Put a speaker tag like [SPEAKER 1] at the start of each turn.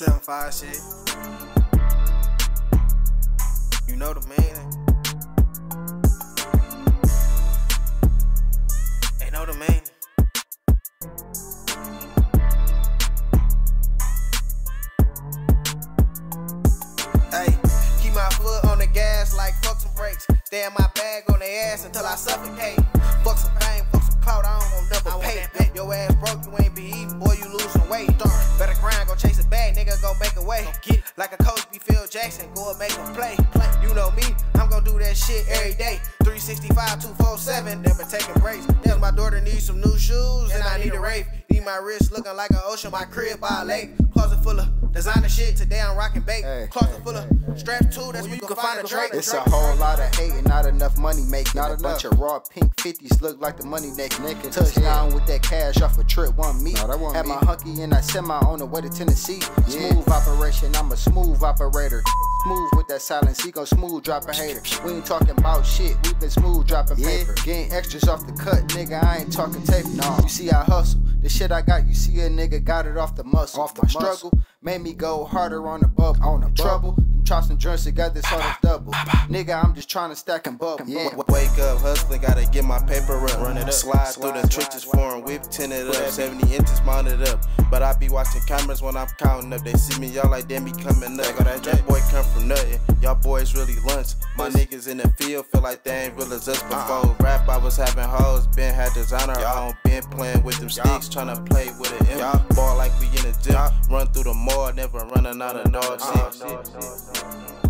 [SPEAKER 1] 7-5 shit. You know the man. They know the man. Hey, keep my foot on the gas like fuck some brakes. Stay in my bag on their ass until I suffocate. Fuck some fame, fuck some clout, I don't want never pay. Your ass broke, you ain't be eating, boy, you losing weight. Better grind, go chase a bag, nigga, go make a way. Get it like a coach, be Phil Jackson, go and make a play. You know me, I'm gonna do that shit every day. 365, 247, never taking breaks. Yes, my daughter needs some new shoes, and I need a rave. Need my wrist looking like an ocean, my crib by a lake. Closet full of designer shit, today I'm rocking bake. Closet full of straps too, that's where you can find a Drake.
[SPEAKER 2] It's a whole lot of hate and not enough money making. Not a bunch of raw pink 50s look like the money naked. Touchdown with that cash off a trip, one me. Had my hunky and I semi on the way to Tennessee. Smooth operation, I'm a smooth operator. Smooth with that silence, he gon' smooth drop a hater. We ain't talking about shit, we been smooth dropping paper. Getting extras off the cut, nigga, I ain't talking tape. No, you see I hustle, the shit I got, you see a nigga got it off the muscle. Off the struggle, made me go harder on the bubble. On the trouble, them chops and joints together, so that's double. Nigga, I'm just trying to stack and bubble.
[SPEAKER 1] Wake up, hustling, gotta get my paper up. Run it up, slide through the trenches, foreign whip, 10 it up, 70 inches mounted up. But I be watching cameras when I'm counting up. They see me, y'all like them be coming up. That boy come from nothing, y'all boys really lunch. My niggas in the field feel like they ain't real as us before. Rap, I was having hoes, been had designer on, been playing with them sticks, tryna play with it. Ball like we in the gym, run through the mall, never running out of no shit.